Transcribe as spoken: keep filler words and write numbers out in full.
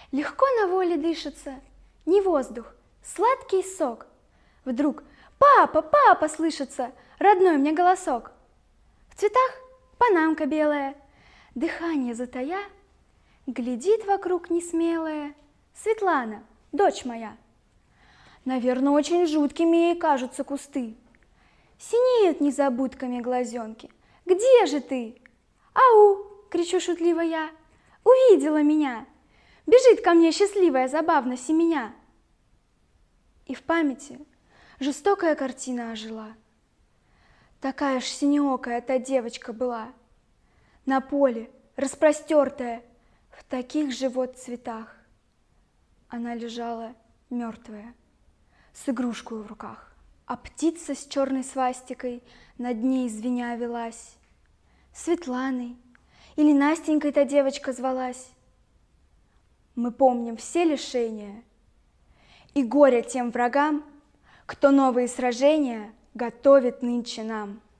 Легко на воле дышится, не воздух, сладкий сок. Вдруг «Папа, папа!» слышится родной мне голосок. В цветах панамка белая, дыхание затая, глядит вокруг несмелая Светлана, дочь моя. Наверно, очень жуткими ей кажутся кусты. Синеют незабудками глазенки. Где же ты? Ау! Кричу шутливо я. Увидела меня. Бежит ко мне счастливая, забавно семеня. И в памяти жестокая картина ожила. Такая ж синеокая та девочка была. На поле, распростертая, в таких же вот цветах. Она лежала мертвая, с игрушкой в руках, а птица с черной свастикой над ней звеня велась. Светланой или Настенькой та девочка звалась. Мы помним все лишения и горе тем врагам, кто новые сражения готовит нынче нам.